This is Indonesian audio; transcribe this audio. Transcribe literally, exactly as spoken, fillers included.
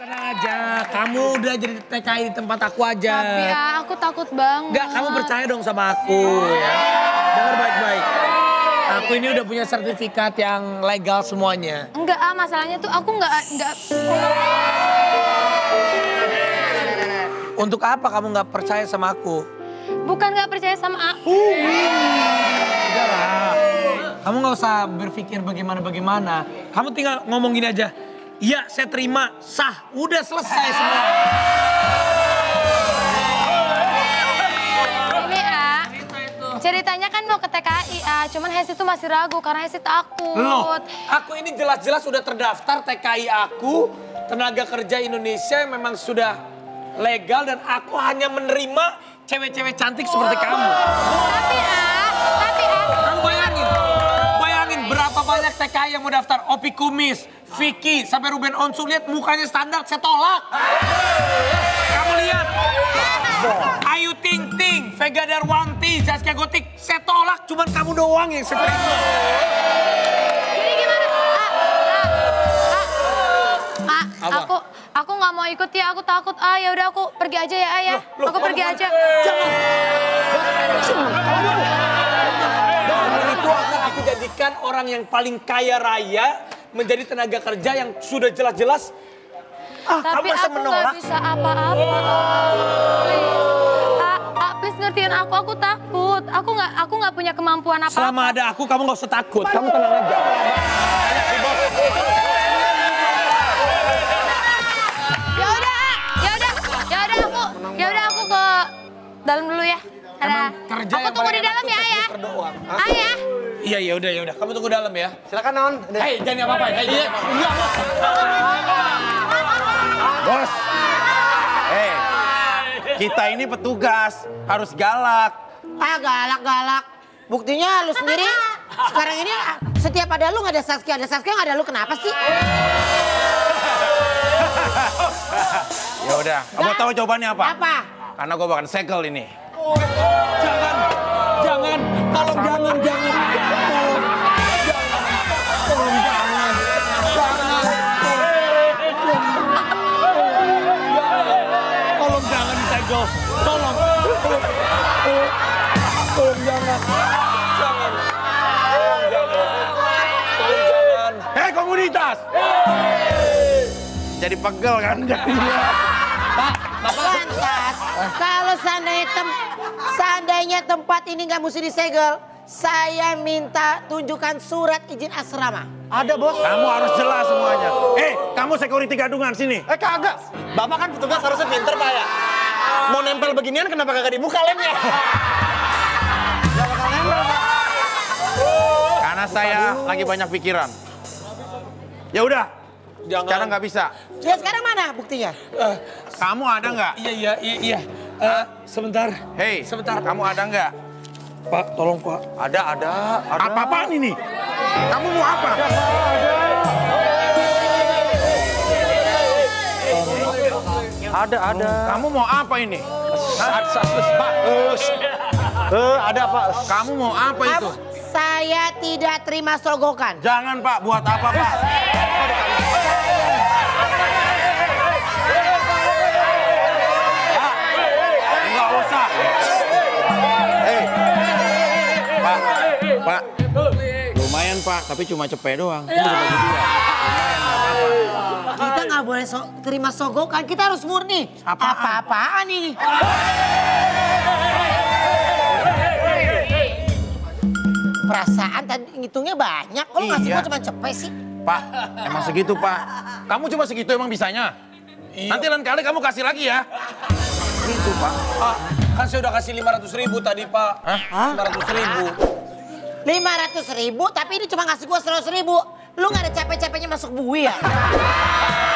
tenang aja. Kamu udah jadi T K I di tempat aku aja. Tapi ya, aku takut banget. Enggak, kamu percaya dong sama aku ya. Dengar baik-baik. Aku ini udah punya sertifikat yang legal semuanya. Enggak, ah, masalahnya tuh aku enggak... enggak... Untuk apa kamu nggak percaya sama aku? Bukan nggak percaya sama aku. Udah lah. Kamu nggak usah berpikir bagaimana-bagaimana. Kamu tinggal ngomong gini aja. Iya, saya terima. Sah. Udah selesai semua. Ini, A. Ceritanya kan mau ke T K I, A. Cuman Hesti tuh masih ragu karena Hesti takut. Loh, aku ini jelas-jelas sudah terdaftar T K I aku. Tenaga kerja Indonesia yang memang sudah legal dan aku hanya menerima cewek-cewek cantik seperti kamu. Tapi, A. Tapi, A. Kamu bayangin. Bayangin berapa banyak T K I yang mau daftar. Opi Kumis, Vicky, sampai Ruben Onsu. Lihat mukanya standar, saya tolak. Kamu lihat. Ayu Ting Ting, Vega Darwanti, Zaskia Gotik. Saya tolak, cuman kamu doang yang saya terima. Jadi gimana? A, A, A, Apa? aku aku nggak mau ikut ya, aku takut. Ah, ya udah aku pergi aja ya, Ayah. Loh, Aku loh, pergi kamu- aja. Jangan. Kamu itu akan aku jadikan orang yang paling kaya raya menjadi tenaga kerja yang sudah jelas-jelas. Ah, Tapi kamu masa aku nggak menolak? bisa apa-apa. Please, A, A, please ngertiin aku. Aku takut. Aku nggak, aku nggak punya kemampuan apa-apa. Selama ada aku, kamu gak usah takut. Kamu tenang aja. Ya udah, A. ya udah, ya udah aku, ya udah aku ke dalam dulu ya. Ada. Emang kerja Aku yang tunggu paling di dalam enak ya, tuh Ayah. teknik berdoa. Hah? Ayah. Iya, iya, udah, ya udah. Kamu tunggu dalam ya. Silakan non. Hei, jangan apa-apa. Hei, iya, iya, bos. Bos. Eh, kita ini petugas, harus galak. Ah galak-galak. Buktinya lu sendiri sekarang ini setiap ada lu nggak ada Saskia, ada Saskia nggak ada lu, kenapa sih? Ya udah, kamu tahu jawabannya apa? Apa? Karena gue bakal segel ini. Jangan, jangan. Tolong jangan, jangan. Tolong. Tolong jangan. Tolong jangan disegel. Tolong. Tolong. Tolong jangan. Jangan. Tolong jangan. Tolong jangan. Hei komunitas! Jadi pegel kan? Lantas, kalau seandainya, tem seandainya tempat ini nggak mesti disegel, saya minta tunjukkan surat izin asrama. Ada bos. Kamu harus jelas semuanya. Eh, kamu security gadungan sini. Eh kagak, Bapak kan petugas harusnya pinter Pak ya. Mau nempel beginian kenapa kagak dibuka lemnya? Karena saya lagi banyak pikiran. Ya udah, Jangan. sekarang nggak bisa. Ya sekarang mana buktinya? Eh, Kamu ada nggak? iya, iya, iya, iya. Eh, sebentar. Hei, Sebentar. kamu ada nggak? Pak, tolong Pak. Ada, ada. ada. Apa-apaan ini? Kamu mau apa? Ada, ada. Kamu mau apa ini? Saat saat Pak. Eh, ada Pak. Kamu mau apa itu? Saya tidak terima sogokan. Jangan Pak, buat apa Pak? Pak, nggak usah. Hei, Pak, Pak, lumayan Pak, tapi cuma cepet doang. Ini bisa bagi dua. Kita nggak boleh so terima sogokan, kita harus murni. Apaan? Apa-apaan ini? Perasaan tadi ngitungnya banyak, kok lu ngasih Iya. gua cuma cepet sih? Pak, emang segitu Pak. Kamu cuma segitu emang bisanya? Iya. Nanti lain kali kamu kasih lagi ya. Gitu Pak. Pak, kan saya udah kasih lima ratus ribu tadi, Pak. Hah? lima ratus ribu. lima ratus ribu, tapi ini cuma ngasih gua seratus ribu. Lu nggak ada capek-capeknya masuk bui ya?